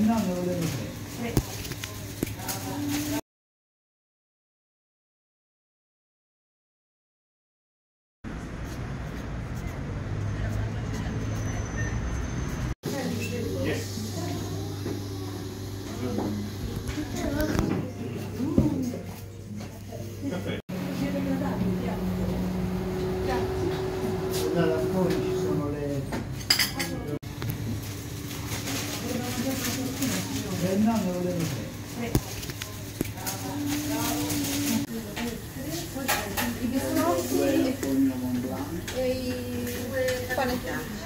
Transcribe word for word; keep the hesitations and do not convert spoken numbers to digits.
nonno lo devo fare. Da fuori ci sono le... E il nonno lo devo fare. I biscotti e i panettoni.